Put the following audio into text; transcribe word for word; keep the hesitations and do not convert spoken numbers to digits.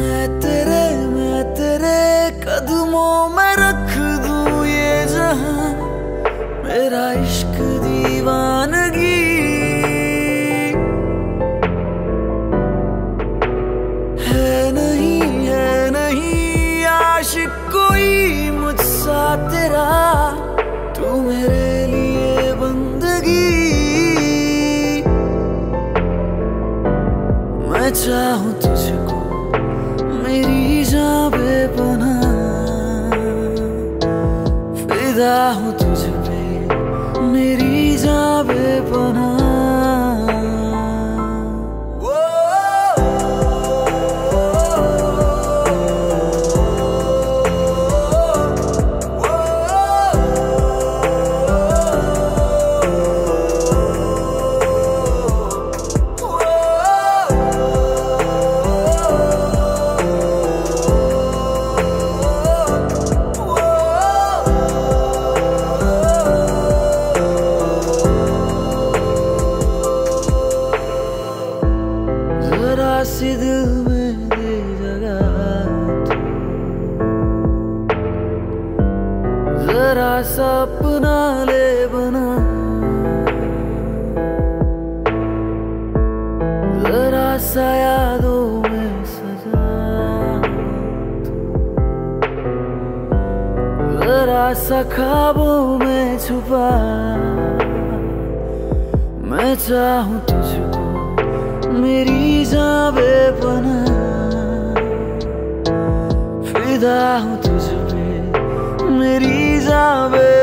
मैं तेरे मैं तेरे कदमों में रख दूं ये जहां, मेरा इश्क दीवानगी है नहीं है नहीं आशिक कोई मुझसा तेरा, तू मेरे लिए बंदगी। मैं चाहूं तुझको मेरी जान बेपनाह, फिदा हूं तुझ पे मेरी जान बेपनाह। सी दिल में दे जगह तू, जरा सा अपना ले बना, जरा सा यादों में सजा तू, जरा सा ख्वाबों में छुपा। मैं चाहूं तुझको मेरी जान बेपनाह, फिदा हूं तुझ पे मेरी जान बेपनाह।